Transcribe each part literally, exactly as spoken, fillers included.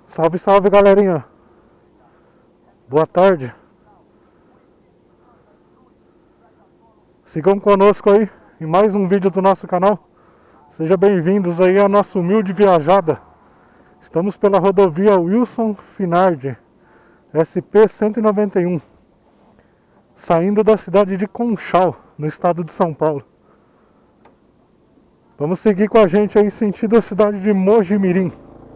Salve, salve, galerinha. Boa tarde. Sigam conosco aí em mais um vídeo do nosso canal. Sejam bem-vindos aí à nossa humilde viajada. Estamos pela rodovia Wilson Finardi, S P cento e noventa e um, saindo da cidade de Conchal, no estado de São Paulo. Vamos seguir com a gente aí sentido a cidade de Mojimirim.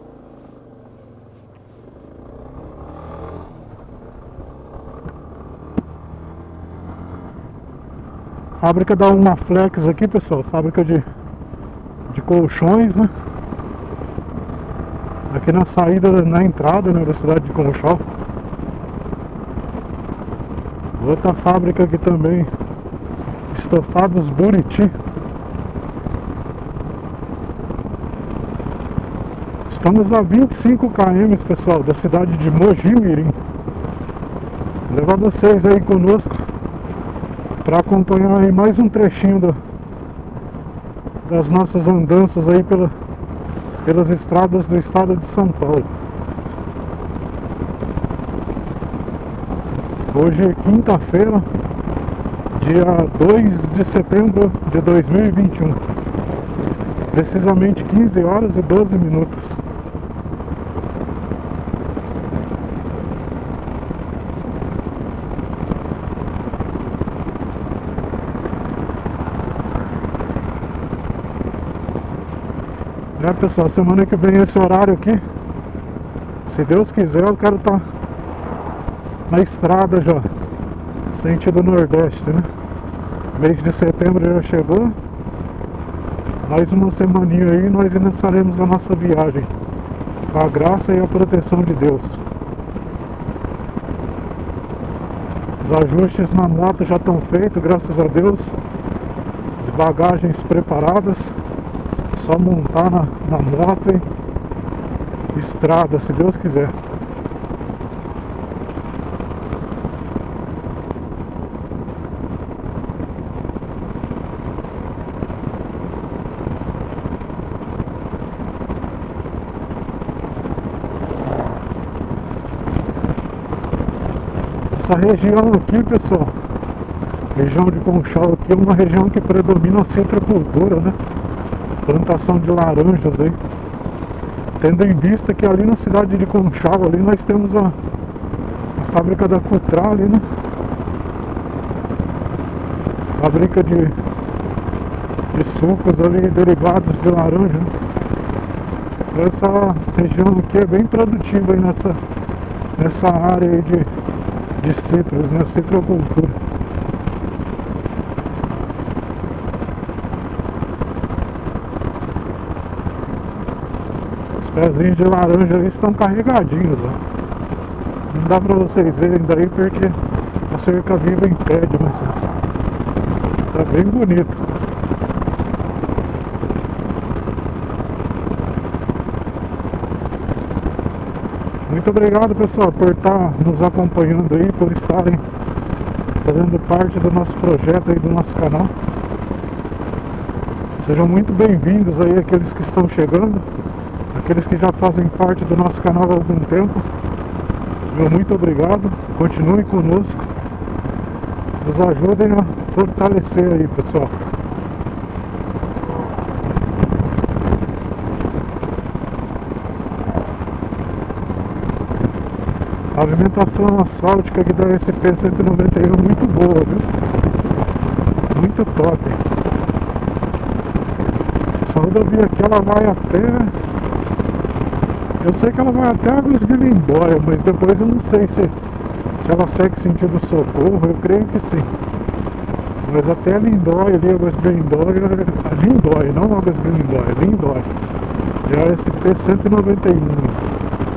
Fábrica da Umaflex aqui, pessoal, fábrica de, de colchões, né? Aqui na saída, na entrada, né, da cidade de Conchal. Outra fábrica aqui também, Estofados Buriti. Estamos a vinte e cinco quilômetros, pessoal, da cidade de Mojimirim. Vou levar vocês aí conosco para acompanhar aí mais um trechinho do, das nossas andanças aí pela, pelas estradas do estado de São Paulo. Hoje é quinta-feira, dia dois de setembro de dois mil e vinte e um, precisamente quinze horas e doze minutos. É, pessoal, semana que vem esse horário aqui, se Deus quiser, eu quero estar na estrada já, sentido nordeste, né? Mês de setembro já chegou. Mais uma semaninha aí nós iniciaremos a nossa viagem, com a graça e a proteção de Deus. Os ajustes na moto já estão feitos, graças a Deus. As bagagens preparadas. Só montar na, na moto e estrada, se Deus quiser. Essa região aqui, pessoal, região de Conchal aqui, é uma região que predomina a citricultura, né? Plantação de laranjas aí. Tendo em vista que ali na cidade de Conchal ali nós temos a, a fábrica da Cutra ali, né? Fábrica de, de sucos ali, derivados de laranja, né? Essa região aqui é bem produtiva aí nessa, nessa área aí de, de citros, né? Citrocultura. Pezinhos de laranja ali estão carregadinhos, ó. Não dá pra vocês verem daí porque a cerca viva impede, mas tá bem bonito. Muito obrigado, pessoal, por estar nos acompanhando aí, por estarem fazendo parte do nosso projeto aí, do nosso canal. Sejam muito bem-vindos aí aqueles que estão chegando. Aqueles que já fazem parte do nosso canal há algum tempo, meu muito obrigado, continuem conosco, nos ajudem a fortalecer aí, pessoal. A pavimentação asfáltica aqui da S P cento e noventa e um é muito boa, viu? Muito top. Essa rodovia aqui ela vai até... Eu sei que ela vai até Águas de Lindóia, mas depois eu não sei se, se ela segue sentido Socorro, eu creio que sim. Mas até Lindóia ali, Águas de Lindóia, Lindóia, não Águas de Lindóia, Lindóia. Já é S P cento e noventa e um.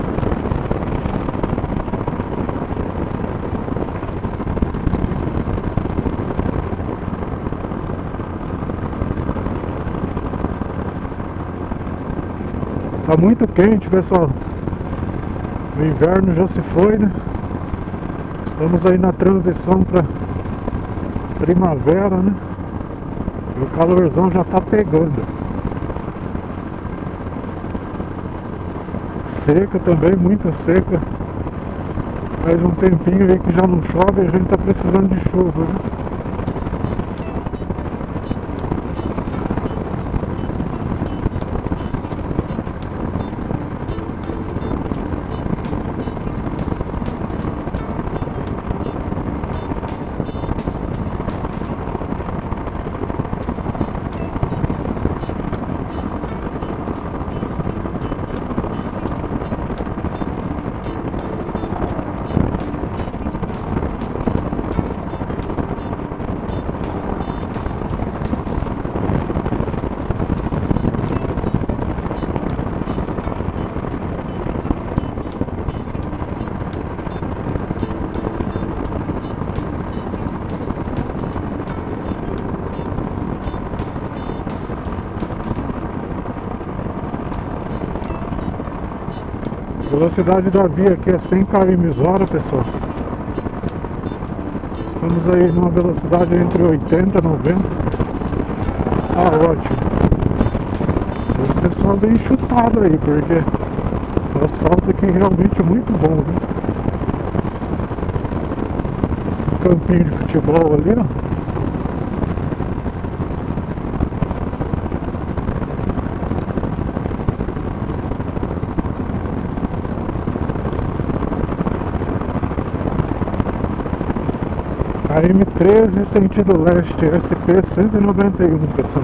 Tá muito quente, pessoal. O inverno já se foi, né? Estamos aí na transição para primavera, né? E o calorzão já tá pegando. seca também, muita seca. Faz um tempinho aí que já não chove e a gente tá precisando de chuva, né? A velocidade da via aqui é cem quilômetros hora, pessoal. Estamos aí numa velocidade entre oitenta e noventa. Ah, ótimo. O pessoal vem chutado aí, porque o asfalto aqui realmente é muito bom, né? Um campinho de futebol ali, ó. A M treze sentido leste, S P cento e noventa e um, pessoal.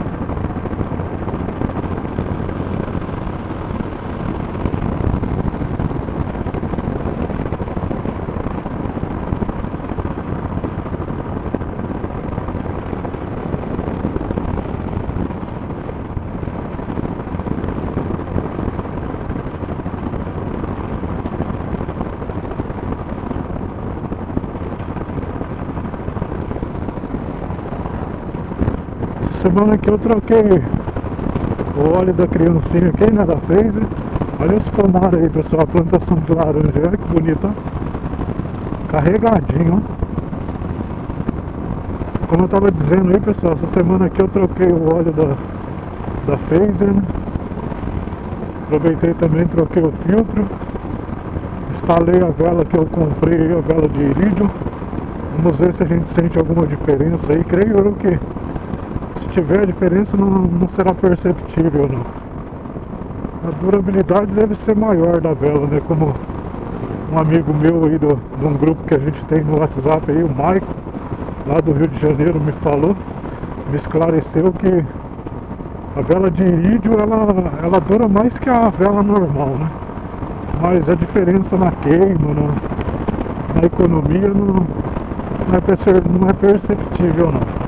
Semana que eu troquei o óleo da criancinha aqui, né, da Phaser. Olha os pomares aí, pessoal, a plantação de laranja, olha que bonito, ó. Carregadinho, ó. Como eu tava dizendo aí, pessoal, essa semana aqui eu troquei o óleo da, da Phaser, né? Aproveitei também, troquei o filtro. Instalei a vela que eu comprei, a vela de irídio. Vamos ver se a gente sente alguma diferença aí. Creio eu que se tiver diferença não, não será perceptível, não. A durabilidade deve ser maior da vela, né? Como um amigo meu aí do, de um grupo que a gente tem no WhatsApp aí, o Maico, lá do Rio de Janeiro, me falou, me esclareceu que a vela de irídio, ela, ela dura mais que a vela normal, né? Mas a diferença na queima, na, na economia, não, não, é perce, não é perceptível, não.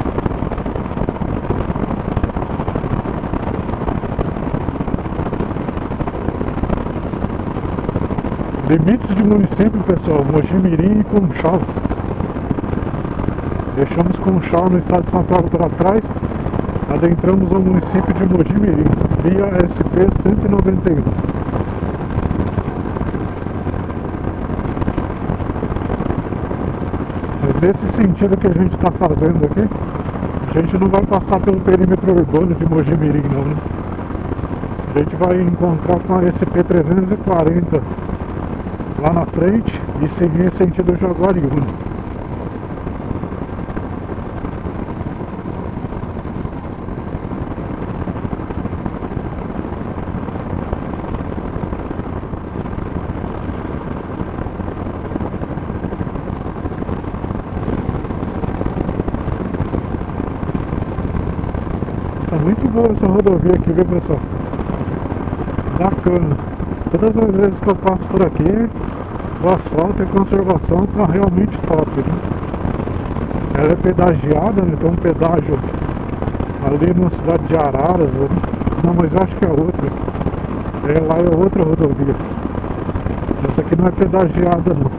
Limites de município, pessoal, Mojimirim e Conchal. Deixamos Conchal no estado de São Paulo para trás, adentramos ao município de Mojimirim, via S P cento e noventa e um. Mas nesse sentido que a gente está fazendo aqui, a gente não vai passar pelo perímetro urbano de Mojimirim, não, né? A gente vai encontrar com a S P trezentos e quarenta lá na frente e seguir em sentido Jaguariúna. Está muito boa essa rodovia aqui, viu, pessoal? Bacana. Todas as vezes que eu passo por aqui, o asfalto e a conservação tá realmente top, né? Ela é pedagiada, né? Tem um pedágio ali na cidade de Araras, né? Não, mas eu acho que é outra. É, lá é outra rodovia. Essa aqui não é pedagiada, não.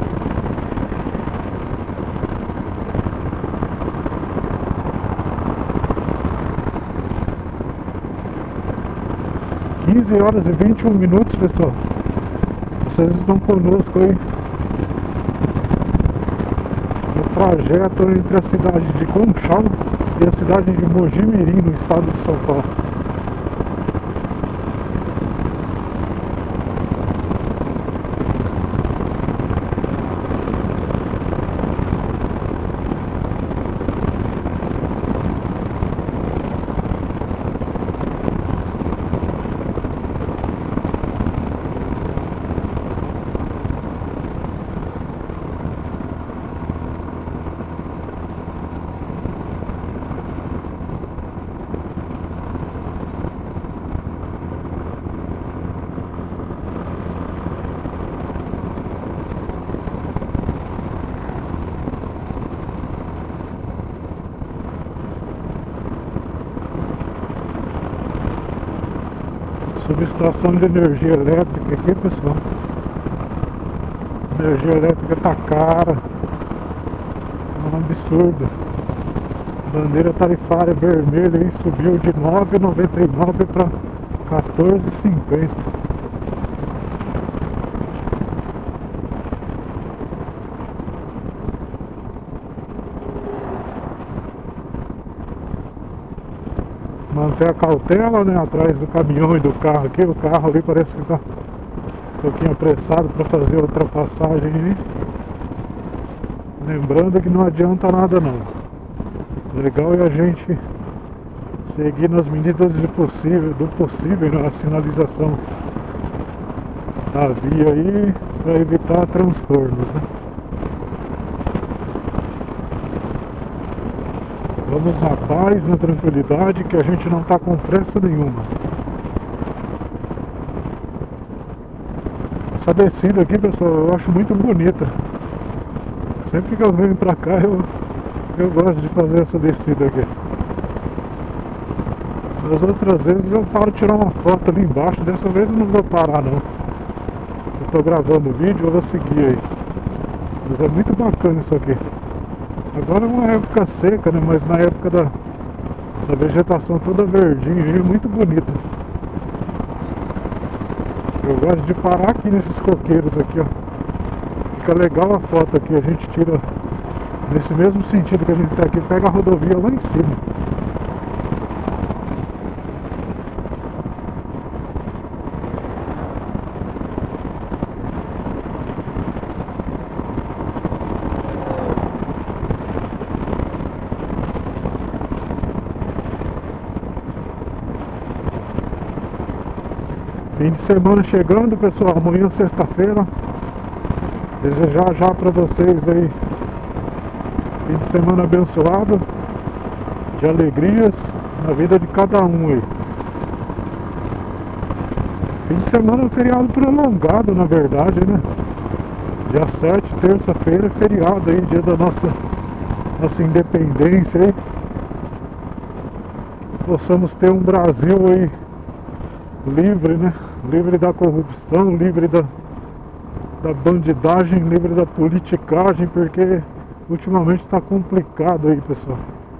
quinze horas e vinte e um minutos, pessoal. Vocês estão conosco aí no trajeto entre a cidade de Conchal e a cidade de Mojimirim, no estado de São Paulo. Subestação de energia elétrica aqui, pessoal. Energia elétrica tá cara. É um absurdo. Bandeira tarifária vermelha aí subiu de nove reais e noventa e nove centavos para quatorze reais e cinquenta centavos. Manter a cautela, né, atrás do caminhão e do carro aqui. O carro ali parece que tá um pouquinho apressado para fazer a ultrapassagem aí. Lembrando que não adianta nada não. O legal é a gente seguir nas medidas de possível, do possível, né, a sinalização da via aí para evitar transtornos, né? Vamos na paz, na tranquilidade, que a gente não está com pressa nenhuma. Essa descida aqui, pessoal, eu acho muito bonita. Sempre que eu venho pra cá, eu, eu gosto de fazer essa descida aqui. Das outras vezes eu paro tirar uma foto ali embaixo. Dessa vez eu não vou parar não. Eu tô gravando o vídeo, eu vou seguir aí. Mas é muito bacana isso aqui. Agora é uma época seca, né? Mas na época da, da vegetação toda verdinha aí, é muito bonita. Eu gosto de parar aqui nesses coqueiros aqui, ó. Fica legal a foto aqui, a gente tira nesse mesmo sentido que a gente tá aqui, pega a rodovia lá em cima. Fim de semana chegando, pessoal, amanhã sexta-feira. Desejar já para vocês aí fim de semana abençoado, de alegrias na vida de cada um aí. Fim de semana é um feriado prolongado, na verdade, né? Dia sete, terça-feira, é feriado aí, dia da nossa, nossa independência aí. Possamos ter um Brasil aí livre, né? Livre da corrupção, livre da, da bandidagem, livre da politicagem, porque ultimamente está complicado aí, pessoal.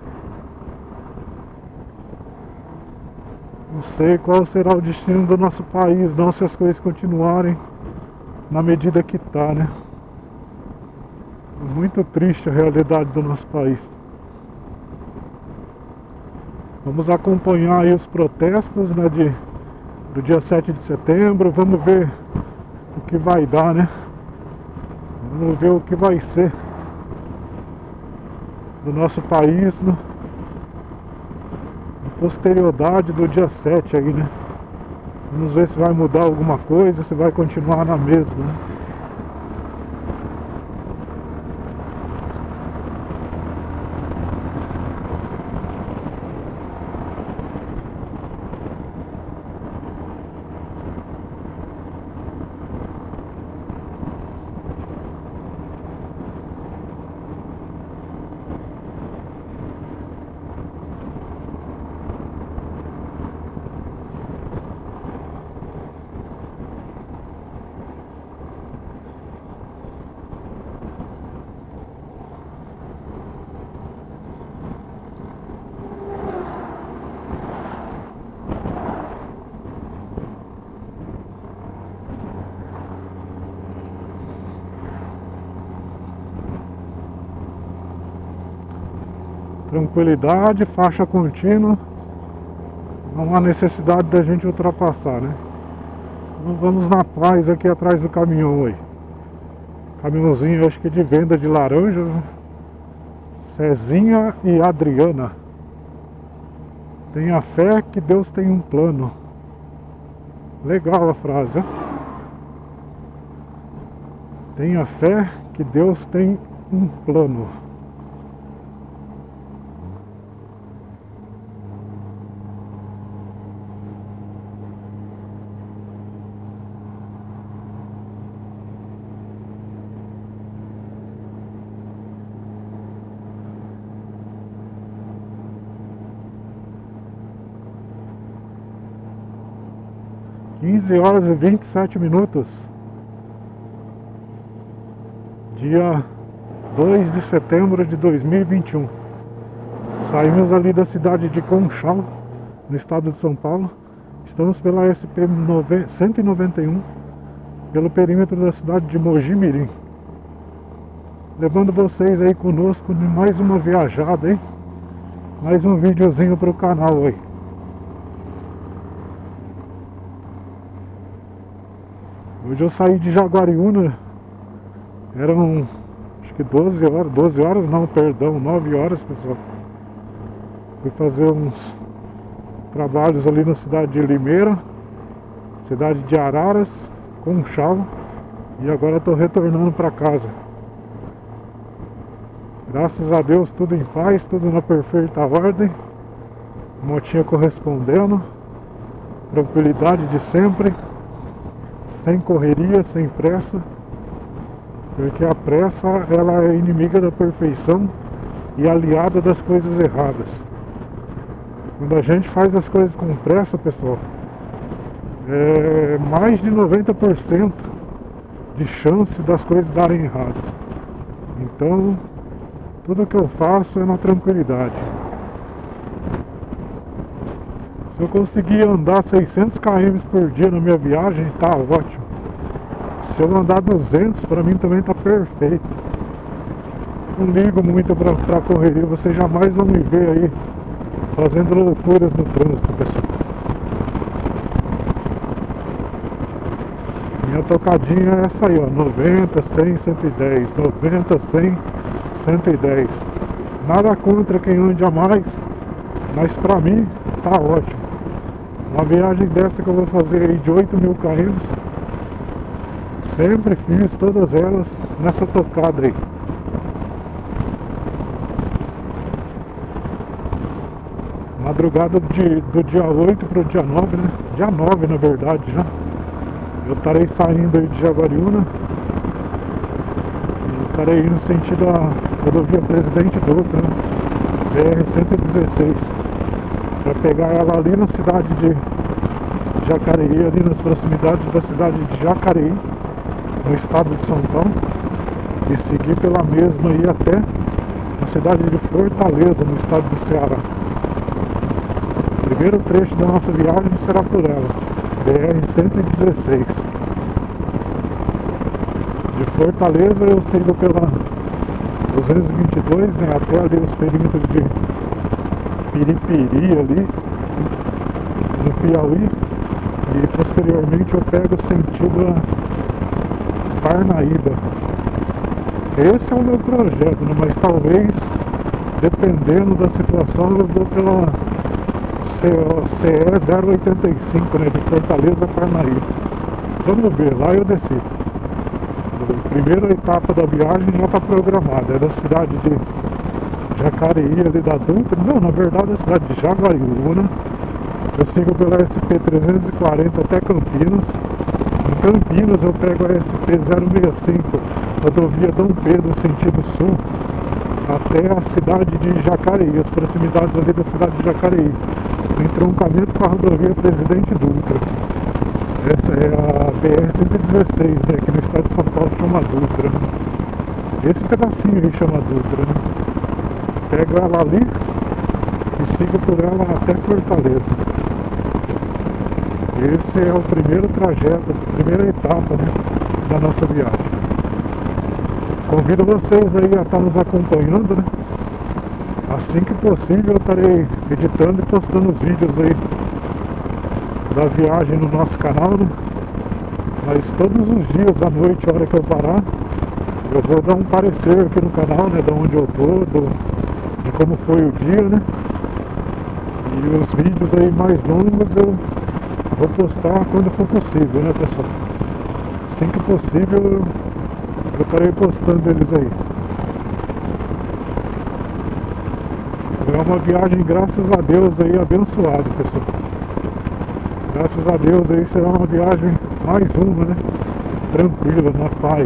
Não sei qual será o destino do nosso país, não, se as coisas continuarem na medida que tá, né? Muito triste a realidade do nosso país. Vamos acompanhar aí os protestos, né, de do dia sete de setembro, vamos ver o que vai dar, né? Vamos ver o que vai ser do nosso país no, na posterioridade do dia sete aí, né? Vamos ver se vai mudar alguma coisa, se vai continuar na mesma, né? Tranquilidade, faixa contínua. Não há necessidade da gente ultrapassar, né? Então vamos na paz aqui atrás do caminhão aí. Caminhãozinho, acho que de venda de laranjas, né? Cezinha e Adriana. Tenha fé que Deus tem um plano. Legal a frase, né? Tenha fé que Deus tem um plano. quinze horas e vinte e sete minutos. Dia dois de setembro de dois mil e vinte e um. Saímos ali da cidade de Conchal, no estado de São Paulo. Estamos pela S P cento e noventa e um, pelo perímetro da cidade de Mogi Mirim. Levando vocês aí conosco em mais uma viajada aí. Mais um videozinho pro canal aí. Hoje eu saí de Jaguariúna. Eram acho que doze horas, doze horas não, perdão, nove horas, pessoal. Fui fazer uns trabalhos ali na cidade de Limeira, cidade de Araras, Conchal, e agora estou retornando para casa. Graças a Deus tudo em paz, tudo na perfeita ordem, motinha correspondendo, tranquilidade de sempre, sem correria, sem pressa, porque a pressa ela é inimiga da perfeição e aliada das coisas erradas. Quando a gente faz as coisas com pressa, pessoal, é mais de noventa por cento de chance das coisas darem erradas. Então, tudo que eu faço é na tranquilidade. Se eu conseguir andar seiscentos quilômetros por dia na minha viagem, tá ótimo. Se eu andar duzentos, pra mim também tá perfeito. Não ligo muito pra, pra correria, vocês jamais vão me ver aí fazendo loucuras no trânsito, pessoal. Minha tocadinha é essa aí, ó, noventa, cem, cento e dez, noventa, cem, cento e dez. Nada contra quem ande a mais, mas pra mim tá ótimo. Uma viagem dessa que eu vou fazer aí de oito mil quilômetros, sempre fiz todas elas nessa tocada aí. Madrugada de, do dia oito para o dia nove, né? Dia nove na verdade já. Eu estarei saindo aí de Jaguariúna e estarei indo no sentido da rodovia Presidente Dutra, né? B R cento e dezesseis, para pegar ela ali na cidade de Jacareí, ali nas proximidades da cidade de Jacareí, no estado de São Paulo, e seguir pela mesma aí até a cidade de Fortaleza, no estado do Ceará. O primeiro trecho da nossa viagem será por ela, B R cento e dezesseis. De Fortaleza eu sigo pela duzentos e vinte e dois, né, até ali os perímetros de Piripiri ali, no Piauí, e posteriormente eu pego o sentido a Parnaíba. Esse é o meu projeto, né, mas talvez, dependendo da situação, eu vou pela C E zero oitenta e cinco, né, de Fortaleza a Parnaíba. Vamos ver, lá eu desci. A primeira etapa da viagem já está programada, é da cidade de Jacareí, ali da Dutra. Não, na verdade é a cidade de Jaguariúna. Eu sigo pela S P trezentos e quarenta até Campinas. Em Campinas eu pego a S P zero sessenta e cinco, rodovia Dom Pedro, sentido sul, até a cidade de Jacareí, as proximidades ali da cidade de Jacareí, em entroncamento com a rodovia Presidente Dutra. Essa é a B R cento e dezesseis, né, que no estado de São Paulo chama Dutra. Esse pedacinho aí chama Dutra, né? Pego ela ali e sigo por ela até Fortaleza. Esse é o primeiro trajeto, a primeira etapa, né, da nossa viagem. Convido vocês aí a estar nos acompanhando, né? Assim que possível eu estarei editando e postando os vídeos aí da viagem no nosso canal, né? Mas todos os dias à noite, a hora que eu parar, eu vou dar um parecer aqui no canal, né, de onde eu tô, do, de como foi o dia, né? E os vídeos aí mais longos eu vou postar quando for possível, né, pessoal? Assim que possível eu, eu estarei postando eles aí. É uma viagem, graças a Deus, aí abençoada, pessoal. Graças a Deus aí será uma viagem, mais uma, né? Tranquila, na paz.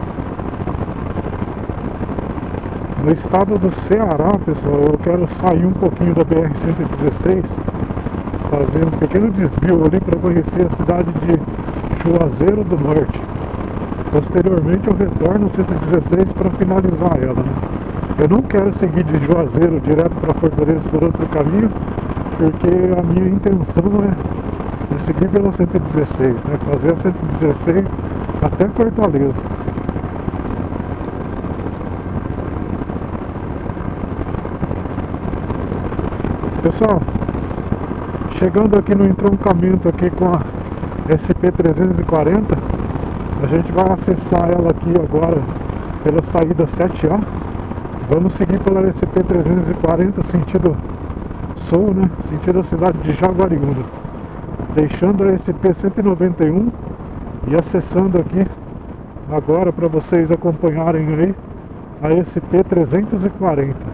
No estado do Ceará, pessoal, eu quero sair um pouquinho da B R cento e dezesseis fazer um pequeno desvio ali para conhecer a cidade de Juazeiro do Norte. Posteriormente eu retorno ao cento e dezesseis para finalizar ela, né? Eu não quero seguir de Juazeiro direto para Fortaleza por outro caminho, porque a minha intenção é, é seguir pela cento e dezesseis, né? Fazer a cento e dezesseis até Fortaleza. Pessoal, chegando aqui no entroncamento aqui com a S P trezentos e quarenta, a gente vai acessar ela aqui agora pela saída sete A. Vamos seguir pela S P trezentos e quarenta sentido sul, né? Sentido a cidade de Jaguariúna, deixando a S P cento e noventa e um e acessando aqui agora para vocês acompanharem aí a S P trezentos e quarenta.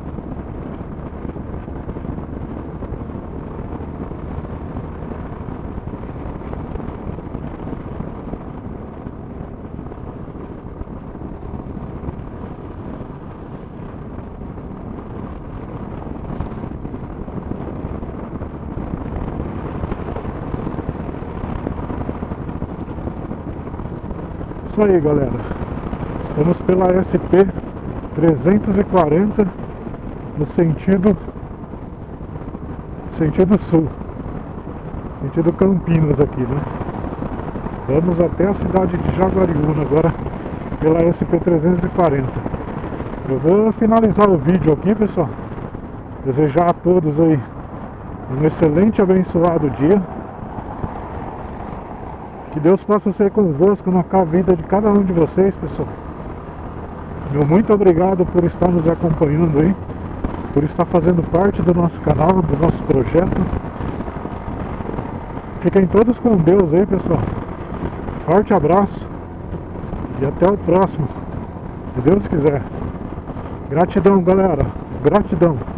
Isso aí, galera, estamos pela S P trezentos e quarenta no sentido sentido sul, sentido Campinas aqui, né? Vamos até a cidade de Jaguariúna agora pela S P trezentos e quarenta. Eu vou finalizar o vídeo aqui, pessoal. Desejar a todos aí um excelente e abençoado dia. Que Deus possa ser convosco na vida de cada um de vocês, pessoal. Meu muito obrigado por estar nos acompanhando aí, por estar fazendo parte do nosso canal, do nosso projeto. Fiquem todos com Deus aí, pessoal. Forte abraço e até o próximo, se Deus quiser. Gratidão, galera. Gratidão.